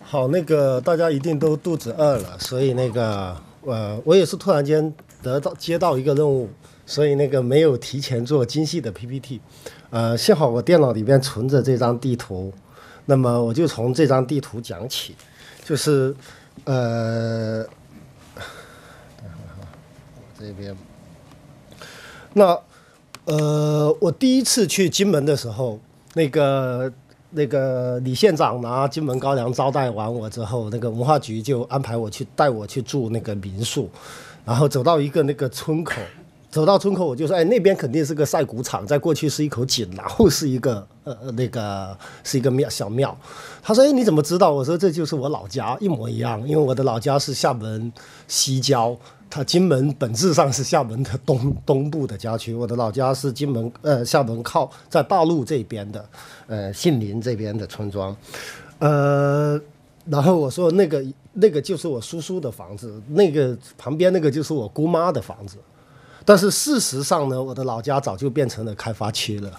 好，大家一定都肚子饿了，所以我也是突然间接到一个任务，所以没有提前做精细的 PPT，幸好我电脑里边存着这张地图，那么我就从这张地图讲起，就是这边，我第一次去金门的时候，李县长拿金门高粱招待完我之后，文化局就安排带我去住民宿，然后走到一个村口，我就说，哎，那边肯定是个晒谷场，在过去是一口井，然后是一个是一个小庙。他说，哎，你怎么知道？我说这就是我老家，一模一样，因为我的老家是厦门西郊。金门本质上是厦门的东部的郊区，我的老家是厦门靠在大陆这边的杏林这边的村庄，然后我说那个就是我叔叔的房子，旁边就是我姑妈的房子，但是事实上呢，我的老家早就变成了开发区了，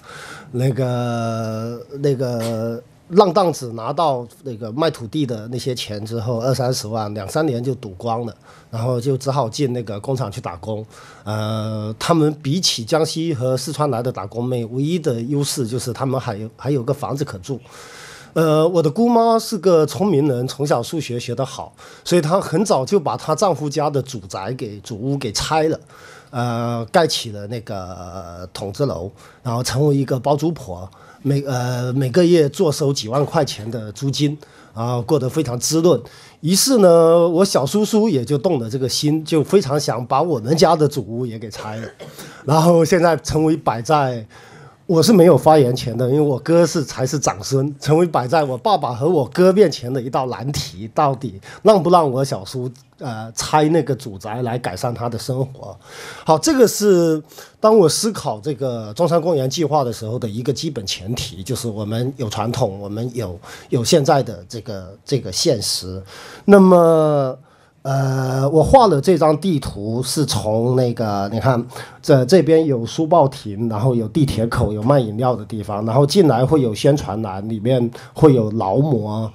浪荡子拿到卖土地的那些钱之后，20-30万2-3年就赌光了，然后就只好进工厂去打工。他们比起江西和四川来的打工妹，唯一的优势就是他们还有个房子可住。我的姑妈是个聪明人，从小数学学得好，所以她很早就把她丈夫家的主屋给拆了，盖起了筒子楼，然后成为一个包租婆。每个月坐收几万块钱的租金，然后过得非常滋润。于是呢，我小叔叔也就动了这个心，就非常想把我们家的主屋也给拆了，然后现在成为摆在。我是没有发言权的，因为我哥才是长孙，成为摆在我爸爸和我哥面前的一道难题，到底让不让我小叔拆那个祖宅来改善他的生活。好，这个是当我思考这个中山公园计划的时候的一个基本前提，就是我们有传统，我们有现在的这个现实。那么我画了这张地图，是从你看，这边有书报亭，然后有地铁口，有卖饮料的地方，然后进来会有宣传栏，里面会有劳模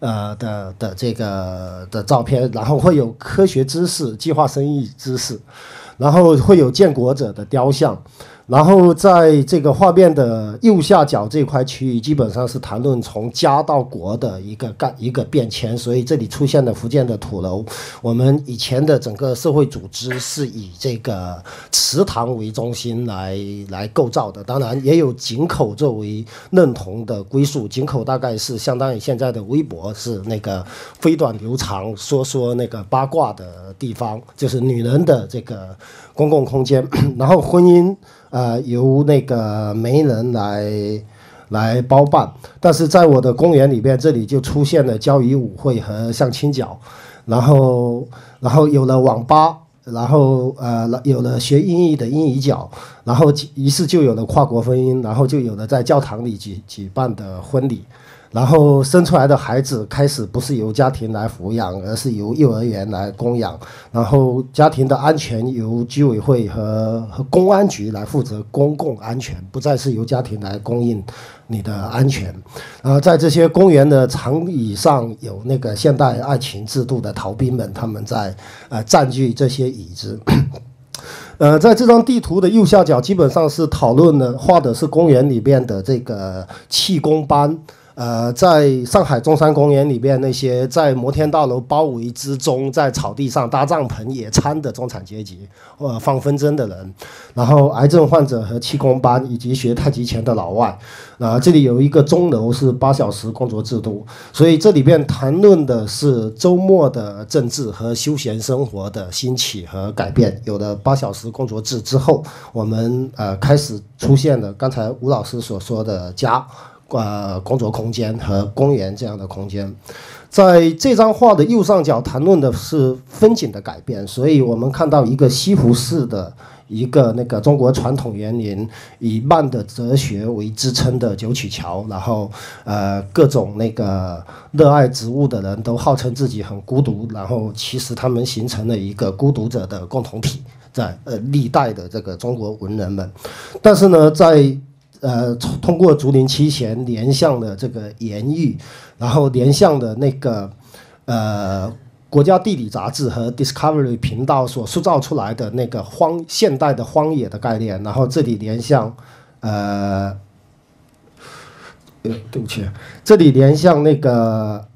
的照片，然后会有科学知识、计划生育知识，然后会有建国者的雕像。然后在这个画面的右下角这块区域，基本上是谈论从家到国的一个变迁，所以这里出现了福建的土楼。我们以前的整个社会组织是以这个祠堂为中心来构造的，当然也有井口作为认同的归宿。井口大概是相当于现在的微博，是飞短流长说八卦的地方，就是女人的这个公共空间。然后婚姻由媒人来包办，但是在我的公园里边，这里就出现了交谊舞会和相亲角，然后有了网吧，然后有了学英语的英语角，然后于是就有了跨国婚姻，然后就有了在教堂里举办的婚礼。然后生出来的孩子开始不是由家庭来抚养，而是由幼儿园来供养。然后家庭的安全由居委会和公安局来负责公共安全，不再是由家庭来供应你的安全。在这些公园的长椅上有现代爱情制度的逃兵们，他们在占据这些椅子。在这张地图的右下角，基本上是画的是公园里边的这个气功班。在上海中山公园里边，那些在摩天大楼包围之中，在草地上搭帐篷野餐的中产阶级，放风筝的人，然后癌症患者和气功班，以及学太极拳的老外。这里有一个钟楼是8小时工作制度，所以这里边谈论的是周末的政治和休闲生活的兴起和改变。有了8小时工作制之后，我们开始出现了刚才吴老师所说的家。工作空间和公园这样的空间，在这张画的右上角谈论的是风景的改变，所以我们看到一个西湖式的一个中国传统园林，以慢的哲学为支撑的九曲桥，然后各种热爱植物的人都号称自己很孤独，然后其实他们形成了一个孤独者的共同体，在历代的这个中国文人们，但是呢，在通过竹林七贤连向的这个言语，然后连向的那个国家地理杂志和 Discovery 频道所塑造出来的那个现代的荒野的概念，然后这里连向对不起，这里连向那个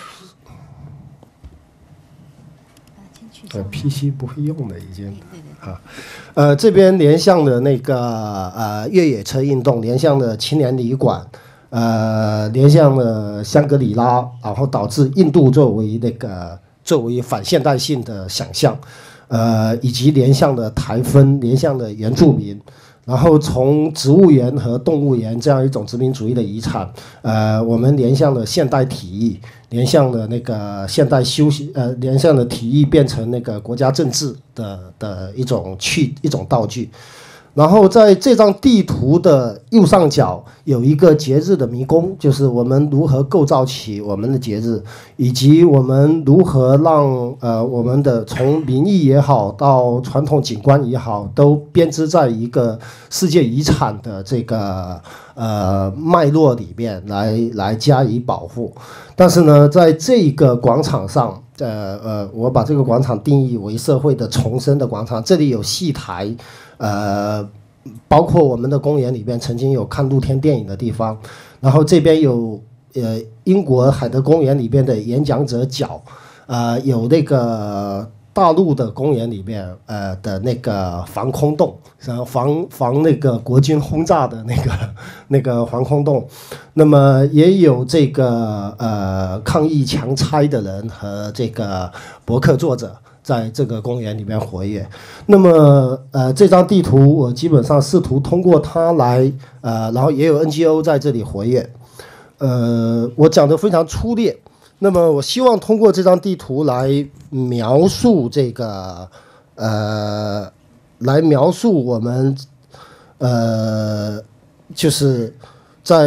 PC 不会用的已经啊，这边连向的那个越野车运动，连向的青年旅馆，连向的香格里拉，然后导致印度作为反现代性的想象，以及连向的台风，连向的原住民。然后从植物园和动物园这样一种殖民主义的遗产，我们连向了现代体育，连向了那个现代休息，连向了体育变成那个国家政治的一种道具。然后在这张地图的右上角有一个节日的迷宫，就是我们如何构造起我们的节日，以及我们如何让我们的从民意也好到传统景观也好，都编织在一个世界遗产的这个脉络里面来加以保护。但是呢，在这个广场上，我把这个广场定义为社会的重生的广场，这里有戏台。包括我们的公园里边曾经有看露天电影的地方，然后这边有英国海德公园里边的演讲者角，有那个大陆的公园里面的那个防空洞，防那个国军轰炸的那个防空洞，那么也有这个抗议强拆的人和这个博客作者。在这个公园里面活跃，那么这张地图我基本上试图通过它来然后也有 NGO 在这里活跃，我讲的非常粗略，那么我希望通过这张地图来描述这个来描述我们就是在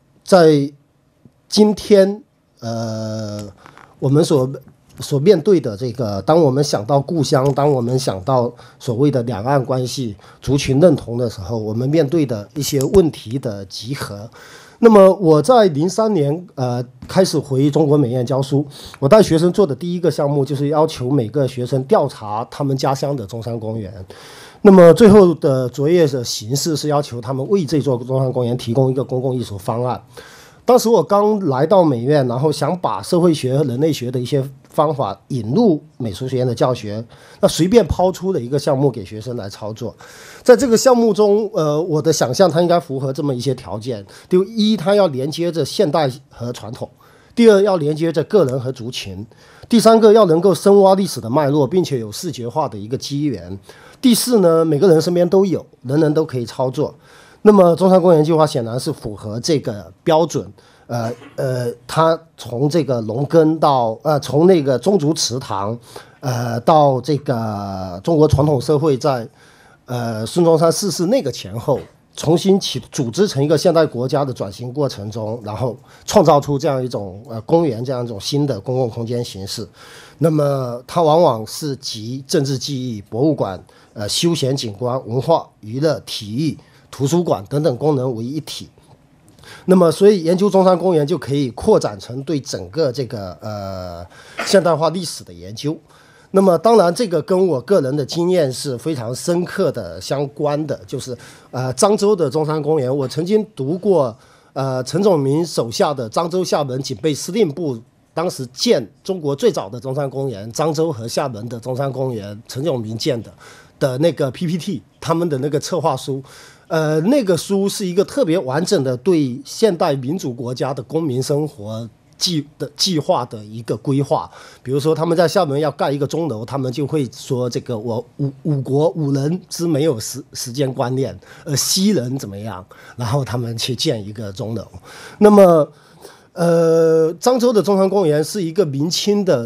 今天我们所面对的这个，当我们想到故乡，当我们想到所谓的两岸关系、族群认同的时候，我们面对的一些问题的集合。那么我在03年开始回中国美院教书，我带学生做的第一个项目就是要求每个学生调查他们家乡的中山公园。那么最后的作业的形式是要求他们为这座中山公园提供一个公共艺术方案。当时我刚来到美院，然后想把社会学和人类学的一些方法引入美术学院的教学，那随便抛出了一个项目给学生来操作。在这个项目中，我的想象它应该符合这么一些条件：第一，它要连接着现代和传统；第二，要连接着个人和族群；第三个，要能够深挖历史的脉络，并且有视觉化的一个机缘；第四呢，每个人身边都有，人人都可以操作。那么中山公园计划显然是符合这个标准，它从这个农耕到从那个宗族祠堂，到这个中国传统社会在孙中山逝世那个前后，重新组织成一个现代国家的转型过程中，然后创造出这样一种公园这样一种新的公共空间形式。那么它往往是集政治记忆、博物馆、休闲景观、文化娱乐、体育、图书馆等等功能为一体。那么所以研究中山公园就可以扩展成对整个这个现代化历史的研究。那么当然这个跟我个人的经验是非常深刻的相关的，就是漳州的中山公园，我曾经读过陈炯明手下的漳州厦门警备司令部当时建中国最早的中山公园，漳州和厦门的中山公园，陈炯明建的那个 PPT， 他们的那个策划书。那个书是一个特别完整的对现代民主国家的公民生活计划的一个规划。比如说他们在厦门要盖一个钟楼，他们就会说这个我五国五人之没有时间观念，西人怎么样，然后他们去建一个钟楼。那么漳州的中山公园是一个明清的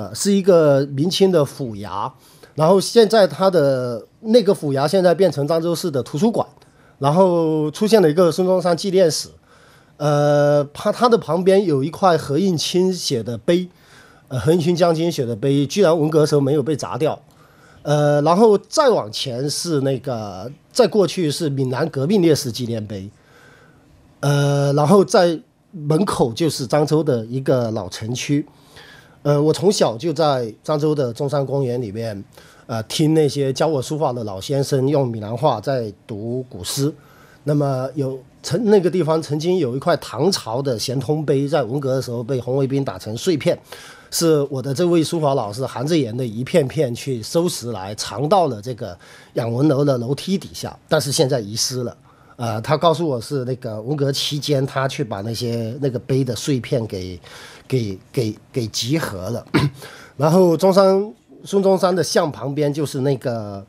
府衙，然后现在它的那个府衙现在变成漳州市的图书馆，然后出现了一个孙中山纪念室，它的旁边有一块何应钦写的碑，何应钦将军写的碑，居然文革时候没有被砸掉，然后再往前是那个，在过去是闽南革命烈士纪念碑， 然后在门口就是漳州的一个老城区。我从小就在漳州的中山公园里面，听那些教我书法的老先生用闽南话在读古诗。那么那个地方曾经有一块唐朝的咸通碑，在文革的时候被红卫兵打成碎片，是我的这位书法老师韩志岩的一片片去收拾来，藏到了这个养文楼的楼梯底下，但是现在遗失了。他告诉我是那个文革期间，他去把那个碑的碎片给集合了。然后孙中山的像旁边就是那个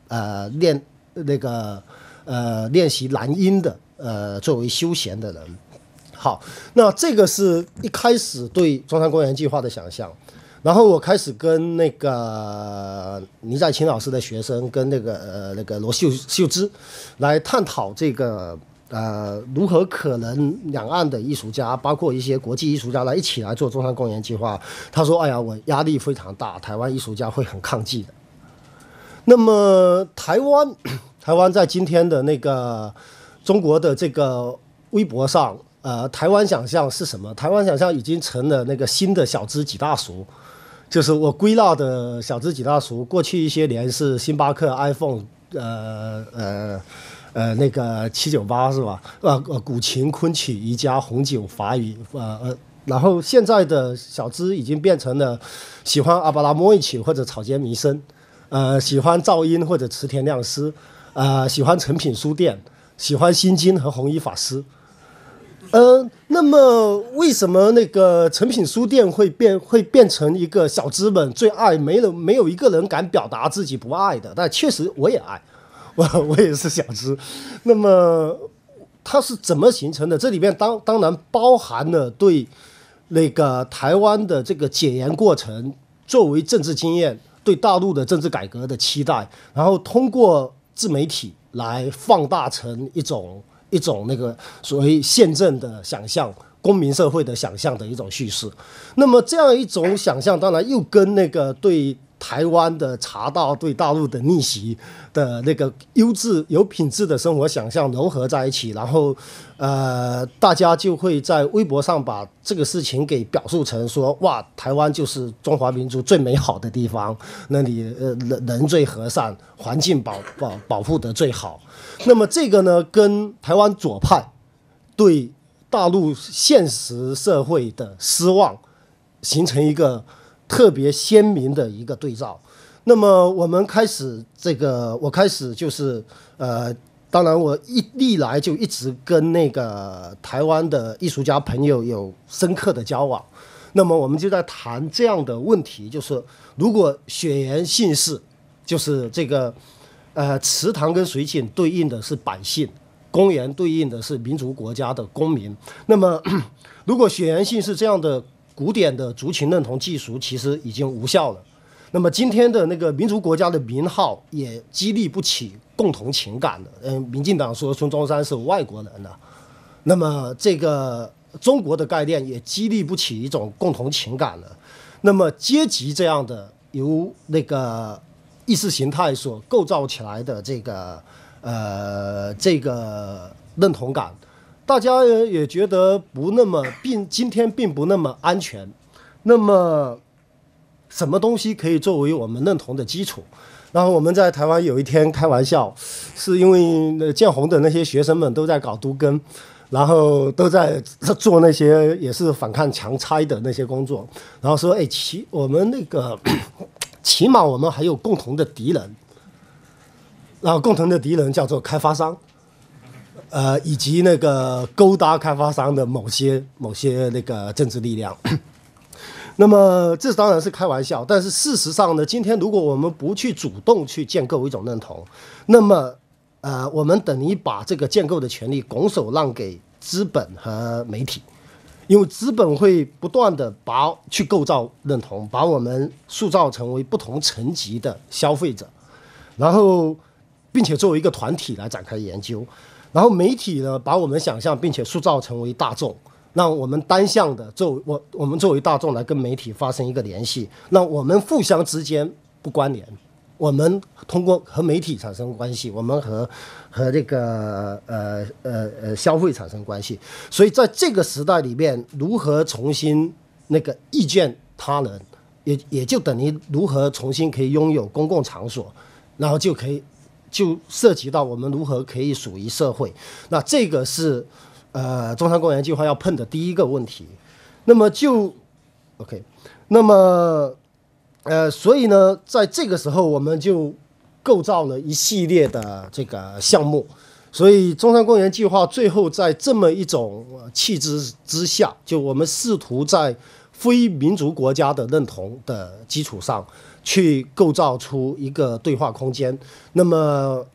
练习兰音的作为休闲的人。好，那这个是一开始对中山公园计划的想象。然后我开始跟那个倪在清老师的学生，跟那个罗秀芝来探讨这个如何可能两岸的艺术家，包括一些国际艺术家来一起来做中山公园计划。他说：“哎呀，我压力非常大，台湾艺术家会很抗拒的。”那么台湾在今天的那个中国的这个微博上，台湾想象是什么？台湾想象已经成了那个新的小资几大俗。就是我归纳的小资几大俗，过去一些年是星巴克、iPhone，那个798是吧？古琴、昆曲、瑜伽、红酒、法语，然后现在的小资已经变成了喜欢阿巴拉莫维奇或者草间弥生，喜欢噪音或者池田亮司，喜欢诚品书店，喜欢心经和弘一法师。那么为什么那个诚品书店会变成一个小资们最爱，没有一个人敢表达自己不爱的？但确实我也爱，我也是小资。那么它是怎么形成的？这里面当然包含了对那个台湾的这个解严过程作为政治经验，对大陆的政治改革的期待，然后通过自媒体来放大成一种那个所谓宪政的想象、公民社会的想象的一种叙事。那么这样一种想象，当然又跟那个对台湾的茶道、对大陆的逆袭的那个优质有品质的生活想象融合在一起，然后大家就会在微博上把这个事情给表述成说，哇，台湾就是中华民族最美好的地方，那里人最和善，环境保护得最好。那么这个呢，跟台湾左派对大陆现实社会的失望形成一个特别鲜明的一个对照。那么我开始就是当然我历来就一直跟那个台湾的艺术家朋友有深刻的交往。那么我们就在谈这样的问题，就是如果血缘姓氏，就是这个祠堂跟水井对应的是百姓，公园对应的是民族国家的公民。那么如果血缘姓氏这样的古典的族群认同技术其实已经无效了，那么今天的那个民族国家的名号也激励不起共同情感了。民进党说孙中山是外国人了，那么这个中国的概念也激励不起一种共同情感了。那么阶级这样的由那个意识形态所构造起来的这个认同感，大家也觉得不那么今天并不那么安全。那么什么东西可以作为我们认同的基础？然后我们在台湾有一天开玩笑，是因为建宏的那些学生们都在搞都更，然后都在做那些也是反抗强拆的那些工作，然后说我们那个起码我们还有共同的敌人，然后共同的敌人叫做开发商，以及那个勾搭开发商的某些那个政治力量。那么这当然是开玩笑，但是事实上呢，今天如果我们不去主动去建构一种认同，那么我们等于把这个建构的权利拱手让给资本和媒体。因为资本会不断的去构造认同，把我们塑造成为不同层级的消费者，然后并且作为一个团体来展开研究，然后媒体呢把我们想象并且塑造成为大众，让我们单向的我们作为大众来跟媒体发生一个联系，让我们互相之间不关联。 我们通过和媒体产生关系，我们和这个消费产生关系，所以在这个时代里面，如何重新那个意见他人，也就等于如何重新可以拥有公共场所，然后就涉及到我们如何可以属于社会。那这个是中山公园计划要碰的第一个问题。那么OK， 那么所以呢，在这个时候我们就构造了一系列的这个项目。所以中山公园计划最后在这么一种气质之下，就我们试图在非民族国家的认同的基础上，去构造出一个对话空间。那么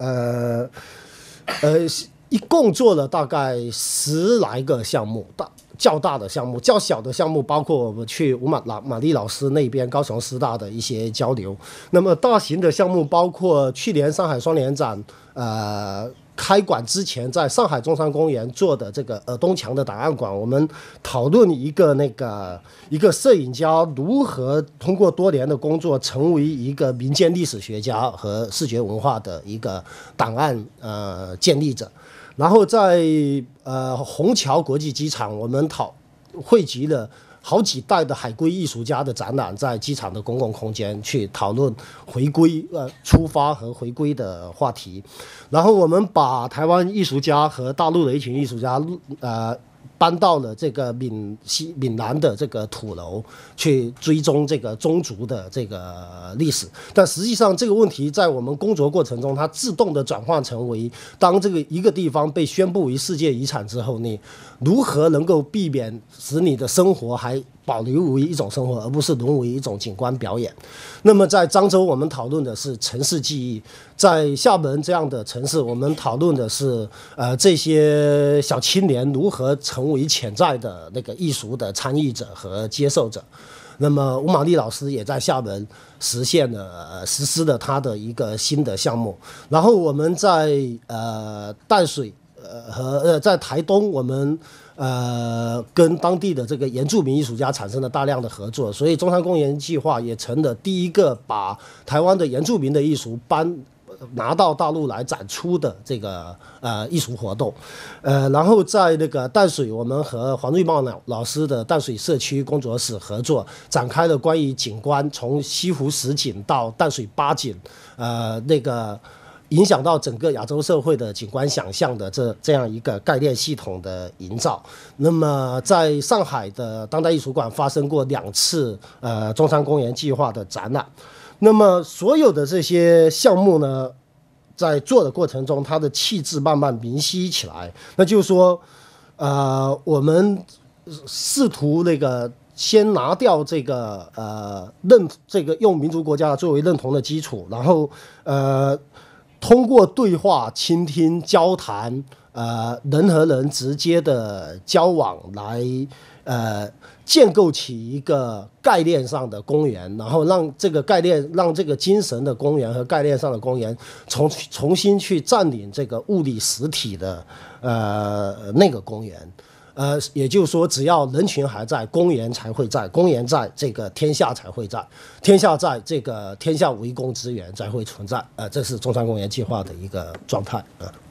一共做了大概10来个项目，较大的项目，较小的项目包括我们去吴玛丽老师那边高雄师大的一些交流。那么大型的项目包括去年上海双年展开馆之前，在上海中山公园做的这个尔东墙的档案馆，我们讨论一个摄影家如何通过多年的工作成为一个民间历史学家和视觉文化的一个档案建立者。然后在虹桥国际机场，我们汇集了好几代的海归艺术家的展览，在机场的公共空间去讨论回归出发和回归的话题。然后我们把台湾艺术家和大陆的一群艺术家搬到了这个闽南的这个土楼，去追踪这个宗族的这个历史。但实际上这个问题在我们工作过程中，它自动的转换成为，当这个一个地方被宣布为世界遗产之后，你如何能够避免使你的生活还保留为一种生活，而不是沦为一种景观表演。那么在漳州我们讨论的是城市记忆，在厦门这样的城市我们讨论的是这些小青年如何成为潜在的那个艺术的参与者和接受者。那么吴玛丽老师也在厦门实施了他的一个新的项目。然后我们在淡水和在台东，我们跟当地的这个原住民艺术家产生了大量的合作，所以中山公园计划也成了第一个把台湾的原住民的艺术拿到大陆来展出的这个艺术活动。然后在那个淡水，我们和黄瑞茂老师的淡水社区工作室合作，展开了关于景观从西湖十景到淡水八景，那个影响到整个亚洲社会的景观想象的这样一个概念系统的营造。那么在上海的当代艺术馆发生过2次中山公园计划的展览。那么所有的这些项目呢，在做的过程中，它的气质慢慢明晰起来。那就是说，我们试图那个先拿掉这个这个用民族国家作为认同的基础，然后通过对话、倾听、交谈，人和人直接的交往来建构起一个概念上的公园，然后让这个精神的公园和概念上的公园重新去占领这个物理实体的那个公园。也就是说，只要人群还在，公园才会在，公园在，这个天下才会在，天下在，这个天下为公之源才会存在。这是中山公园计划的一个状态啊。